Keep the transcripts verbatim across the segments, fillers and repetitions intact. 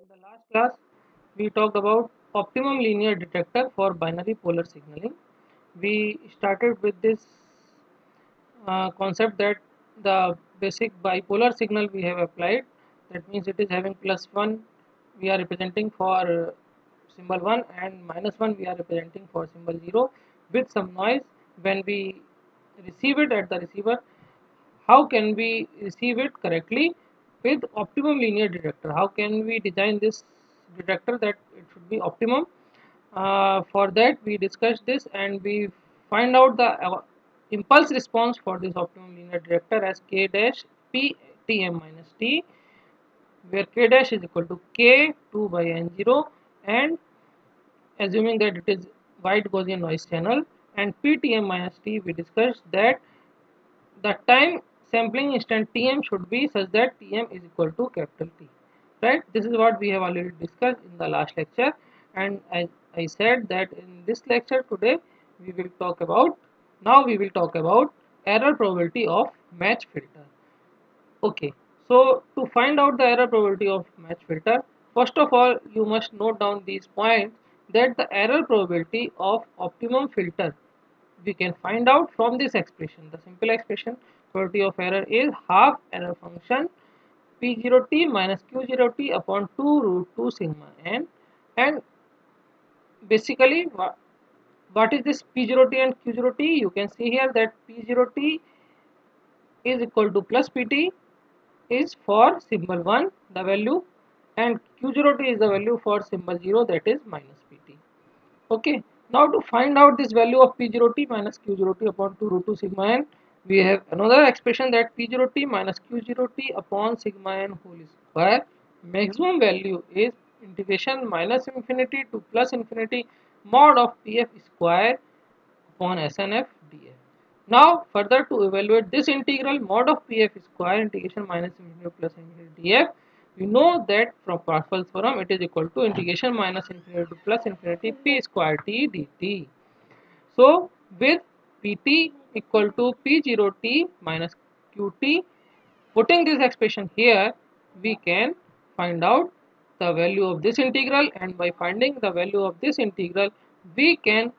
In the last class, we talked about optimum linear detector for binary polar signaling. We started with this uh, concept that the basic bipolar signal we have applied, that means it is having plus one, we are representing for uh, symbol one, and minus one we are representing for symbol zero, with some noise when we receive it at the receiver. How can we receive it correctly with optimum linear detector? How can we design this detector that it should be optimum? Uh, for that we discussed this, and we find out the uh, impulse response for this optimum linear detector as k dash p tm minus t, where k dash is equal to k two by n zero, and assuming that it is wide Gaussian noise channel, and p tm minus t, we discussed that the time sampling instant Tm should be such that Tm is equal to capital T, right? This is what we have already discussed in the last lecture, and as I said that in this lecture today we will talk about now we will talk about error probability of match filter. Okay, so to find out the error probability of match filter, first of all you must note down these points, that the error probability of optimum filter we can find out from this expression. The simple expression, probability of error is half error function p zero t minus q zero t upon two root two sigma n. And basically what, what is this p zero t and q zero t? You can see here that p zero t is equal to plus pt is for symbol one, the value, and q zero t is the value for symbol zero, that is minus pt. Okay, now to find out this value of p zero t minus q zero t upon two root two sigma n, we have another expression that p zero t minus q zero t upon sigma n whole square, maximum value is integration minus infinity to plus infinity mod of pf square upon snf df. Now further to evaluate this integral mod of pf square integration minus infinity plus infinity df, we know that from Parseval's theorem it is equal to integration minus infinity to plus infinity p square t dt. So with pt equal to p zero t minus qt, putting this expression here, we can find out the value of this integral, and by finding the value of this integral we can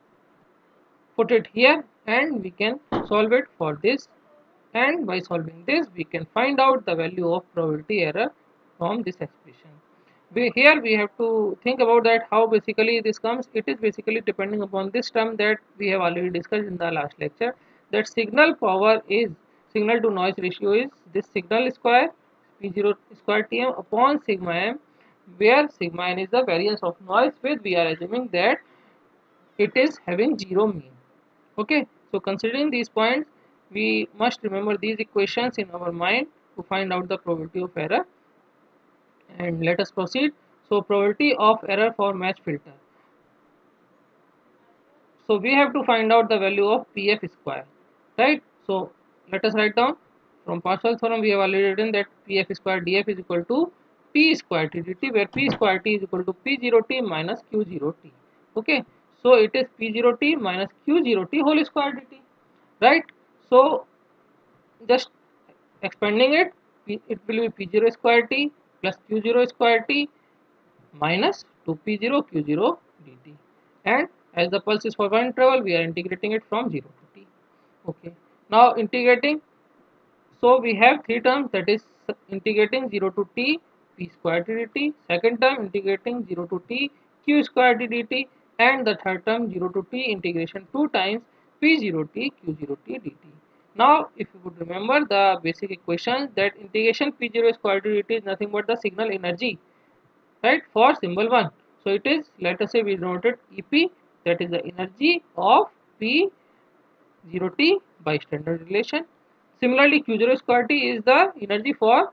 put it here and we can solve it for this, and by solving this we can find out the value of probability error from this expression. We, here we have to think about that how basically this comes. It is basically depending upon this term that we have already discussed in the last lecture, that signal power is signal to noise ratio is this signal square p zero square tm upon sigma m, where sigma n is the variance of noise with we are assuming that it is having zero mean. Okay, so considering these points, we must remember these equations in our mind to find out the probability of error, and let us proceed. So probability of error for match filter, so we have to find out the value of pf square, right? So let us write down. From Parseval's theorem we have already written that pf square df is equal to p square t dt, where p square t is equal to p zero t minus q zero t. Okay, so it is p zero t minus q zero t whole square dt, right? So just expanding it, it will be p zero square t plus q zero square t minus two p zero q zero dt, and as the pulse is for one interval we are integrating it from zero to t. Okay, now integrating, so we have three terms, that is integrating zero to t p square t dt, second term integrating zero to t q square t dt, and the third term zero to t integration two times p zero t q zero t dt. Now if you would remember the basic equation, that integration p zero square t dt is nothing but the signal energy, right, for symbol one. So it is, let us say we denoted ep, that is the energy of p zero t by standard relation. Similarly q zero square t is the energy for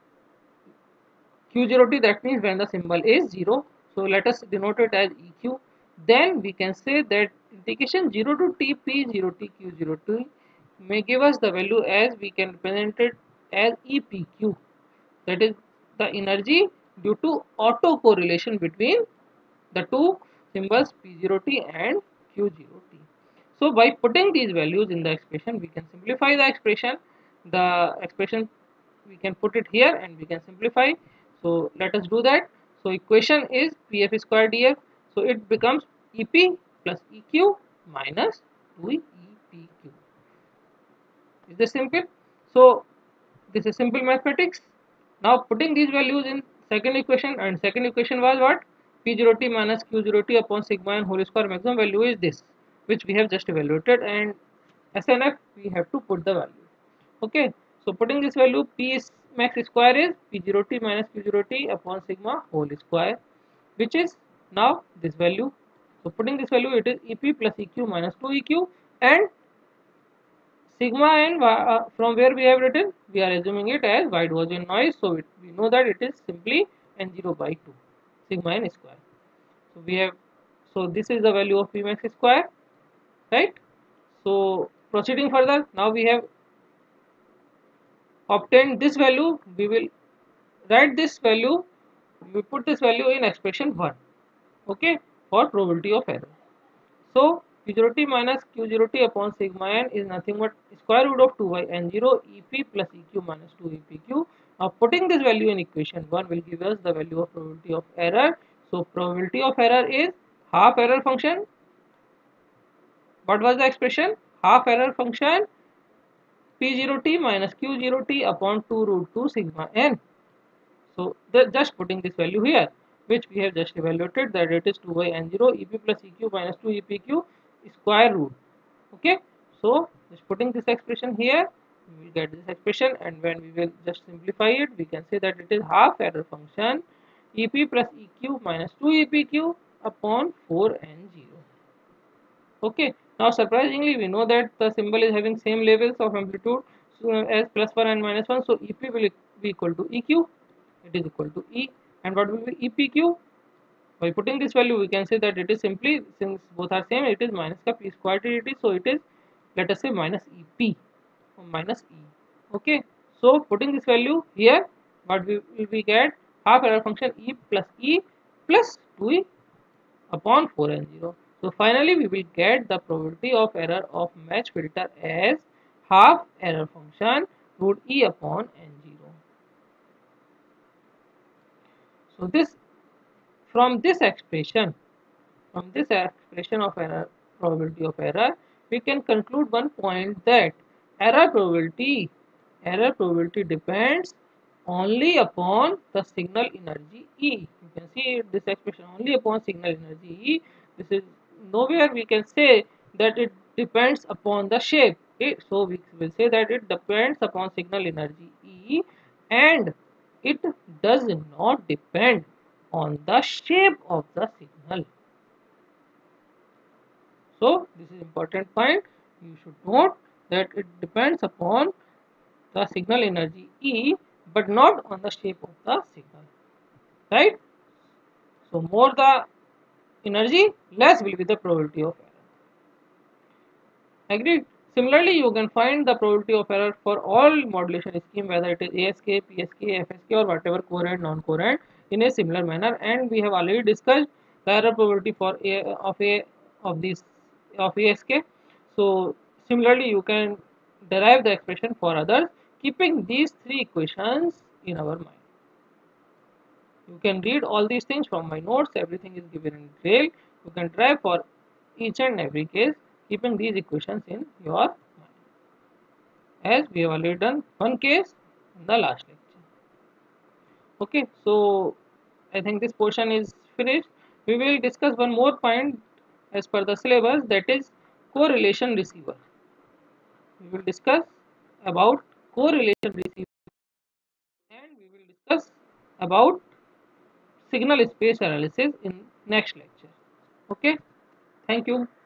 q zero t, that means when the symbol is zero. So let us denote it as eq. Then we can say that integration zero to t p zero t q zero t may give us the value as we can represent it as epq, that is the energy due to auto correlation between the two symbols p zero t and q zero t. So by putting these values in the expression we can simplify the expression. The expression we can put it here and we can simplify. So let us do that. So equation is P F square D F. So it becomes E P plus E Q minus two E P Q. Is this simple? So this is simple mathematics. Now putting these values in second equation, and second equation was what? P zero T minus Q zero T upon sigma n whole square maximum value is this, which we have just evaluated, and S N F we have to put the value. Okay, so putting this value, P is max square is P zero T minus Q zero T upon sigma whole square, which is now this value. So putting this value, it is E P plus E Q minus two E Q, and sigma n, uh, from where we have written, we are assuming it as wide Gaussian noise, so it, we know that it is simply n zero by two sigma n square. So we have, so this is the value of P max square, right? So proceeding further, now we have obtained this value. We will write this value, we put this value in expression one, okay, for probability of error. So Q zero T minus Q zero T upon sigma n is nothing but square root of two by n zero E P plus E Q minus two E P Q. Now putting this value in equation one will give us the value of probability of error. So probability of error is half error function. What was the expression? Half error function P zero T minus Q zero T upon two root two sigma n. So the, just putting this value here, which we have just evaluated, that it is two by n zero E P plus E Q minus two E P Q square root. Okay, so just putting this expression here, we will get this expression, and when we will just simplify it, we can say that it is half error function E P plus E Q minus two E P Q upon four n zero. Okay, now surprisingly we know that the symbol is having same levels of amplitude, so, as plus one and minus one, so E P will be equal to E Q, it is equal to E, and what will be E P Q? By putting this value, we can say that it is simply, since both are same, it is minus ka P square T dt, so it is, let us say, minus E P or minus E. Okay, so putting this value here, what we will we get? Half error function E plus E plus two E upon four n zero. So finally we will get the probability of error of match filter as half error function root E upon n zero. So this, from this expression, from this expression of error, probability of error, we can conclude one point, that error probability, error probability depends only upon the signal energy E. You can see this expression only upon signal energy E. This is nowhere we can say that it depends upon the shape. Okay? So we will say that it depends upon signal energy E, and it does not depend on the shape of the signal. So this is important point. You should note that it depends upon the signal energy E, but not on the shape of the signal, right? So more the energy, less will be the probability of error. Agreed? Similarly, you can find the probability of error for all modulation scheme, whether it is A S K, P S K, F S K, or whatever coherent, non-coherent, in a similar manner. And we have already discussed the error probability for A of A of this of A S K. So similarly, you can derive the expression for others, keeping these three equations in our mind. You can read all these things from my notes. Everything is given in detail. You can derive for each and every case, keeping these equations in your mind, as we have already done one case in the last lecture. Okay, so I think this portion is finished. We will discuss one more point as per the syllabus, that is correlation receiver. We will discuss about correlation receiver, and we will discuss about signal space analysis in next lecture. Okay, thank you.